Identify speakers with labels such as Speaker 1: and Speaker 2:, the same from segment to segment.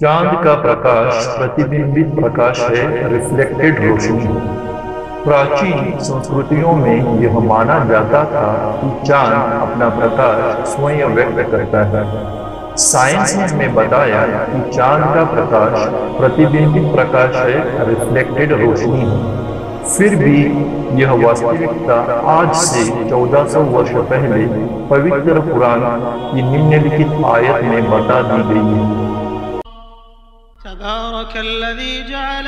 Speaker 1: चांद का प्रकाश प्रतिबिंबित प्रकाश है, रिफ्लेक्टेड रोशनी। प्राचीन संस्कृतियों में यह माना जाता था कि चांद अपना प्रकाश स्वयं व्यक्त करता है। साइंस ने हमें बताया कि चांद का प्रकाश प्रतिबिंबित प्रकाश है, रिफ्लेक्टेड रोशनी है। फिर भी यह वास्तविकता आज से 1400 वर्ष पहले पवित्र कुरान की निम्नलिखित आयत में बता दी गई है।
Speaker 2: तबारकल्लज़ी जअल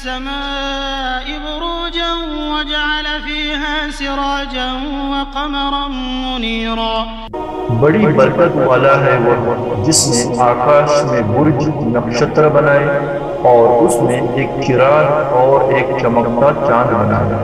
Speaker 2: फ़िस्समाइ बुरूजन व जअल फ़ीहा सिराजन व क़मरन मुनीरा।
Speaker 1: बड़ी बरकत वाला है वह जिसने आकाश में बुर्ज नक्षत्र बनाए और उसमें एक चिराग और एक चमकता चांद बनाया।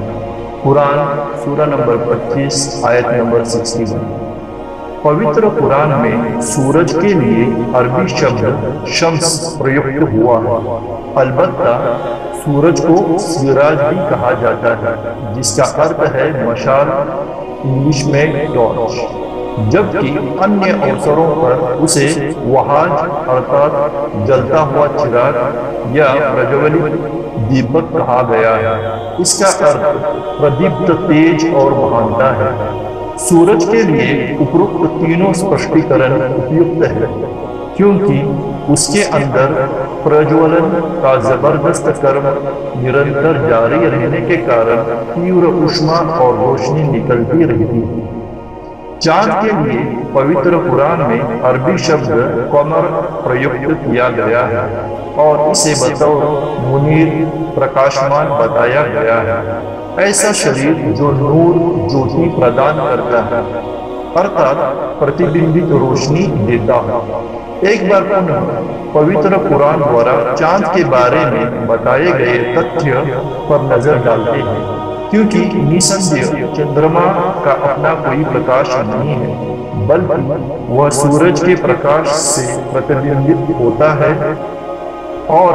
Speaker 1: कुरान सूरा नंबर 25 आयत नंबर 61। पवित्र कुरान में सूरज के लिए अरबी शब्द शम्स प्रयुक्त हुआ है। अलबत्ता सूरज को सिराज भी कहा जाता है, जिसका अर्थ है मशाल, इंग्लिश में टॉर्च, जबकि अन्य अवसरों पर उसे वहाज अर्थात जलता हुआ चिराग या प्रज्वलित दीपक कहा गया है। इसका अर्थ प्रदीप्त, तेज और महानता है। सूरज के लिए उपरोक्त तीनों स्पष्टीकरण उपयुक्त है, क्योंकि उसके अंदर प्रज्वलन का जबरदस्त कर्म निरंतर जारी रहने के कारण तीव्र ऊष्मा और रोशनी निकलती रहती है। चांद के लिए पवित्र कुरान में अरबी शब्द कमर प्रयुक्त किया गया है और इसे बतौर मुनीर, प्रकाशमान बताया गया है। ऐसा शरीर जो नूर, ज्योति प्रदान करता है, अर्थात प्रतिबिंबित रोशनी देता है। एक बार पुनः पवित्र कुरान द्वारा चांद के बारे में बताए गए तथ्य पर नजर डालते हैं, क्योंकि निसंदेह चंद्रमा का अपना कोई प्रकाश नहीं है, बल्कि वह सूरज के प्रकाश से प्रतिबिंबित होता है और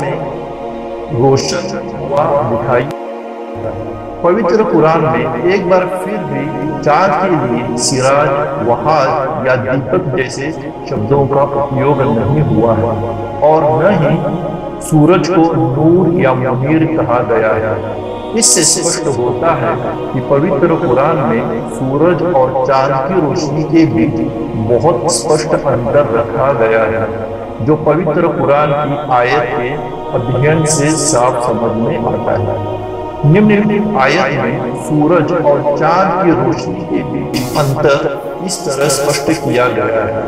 Speaker 1: हमें रोशन हुआ दिखाई देता है। पवित्र कुरान में एक बार फिर भी चांद के लिए सिराज, वहाज या दीपक जैसे शब्दों का उपयोग नहीं हुआ है और न ही सूरज को नूर या मुनीर कहा गया है। इससे स्पष्ट होता है कि पवित्र कुरान में सूरज और चांद की रोशनी के बीच बहुत स्पष्ट अंतर रखा गया है, जो पवित्र कुरान की आयत के अध्ययन से साफ समझ में आता है। निम्नलिखित आयत में सूरज और चांद की रोशनी के बीच अंतर इस तरह स्पष्ट किया गया है।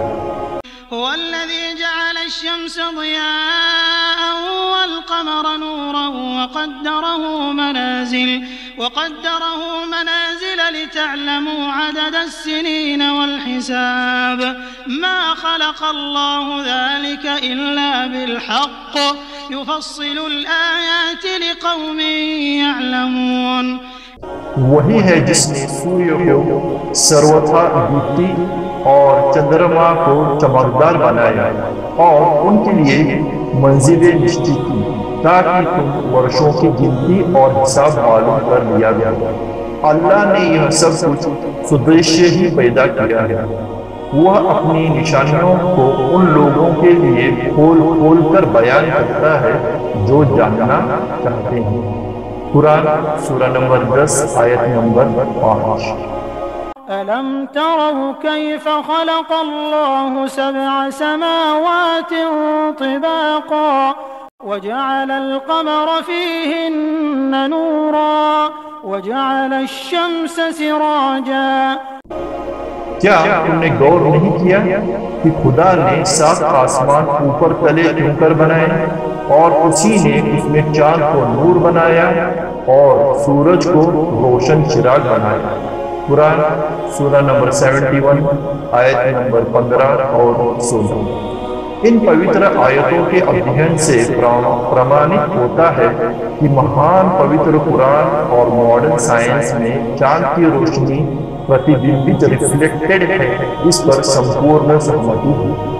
Speaker 2: वक़द्दरहू मनाज़िल लितअलमू अददस्सिनीन वल्हिसाब मा ख़लक़ल्लाहु ज़ालिक इल्ला बिलहक़्क़ युफ़स्सिलुल आयाति लिक़ौमिन यअलमून।
Speaker 1: वही है जिसने सूर्य को सर्वथा दीप्ति और चंद्रमा को चमकदार बनाया और उनके लिए मंजिलें निश्चित की, ताकि तुम वर्षों की गिनती और हिसाब मालूम कर लिया गया। अल्लाह ने यह सब कुछ सुदृश्य ही पैदा किया है। वह अपनी निशानियों को उन लोगों के लिए खोल खोल कर बयान करता है जो जानना चाहते हैं। कुरान सूरा नंबर 10 आयत नंबर 5।
Speaker 2: अलम तरौ कैफ़ ख़लक़ल्लाहु सबअ समावातिन तिबाक़ा वजअलल क़मर फ़ीहिन्ना नूरा वजअलश शम्स सिराजा।
Speaker 1: क्या तुमने गौर नहीं किया कि खुदा ने 7 आसमान ऊपर तले क्यों बनाए और उसी ने उसमें चांद को नूर बनाया और सूरज को रोशन चिराग बनाया। कुरान सूरा नंबर 71 आयत नंबर 15 और 16। इन पवित्र आयतों के अध्ययन से प्रमाणित होता है कि महान पवित्र कुरान और मॉडर्न साइंस में चांद की रोशनी प्रतिबिंबित, रिफ्लेक्टेड है। इस पर संपूर्ण सहमति है।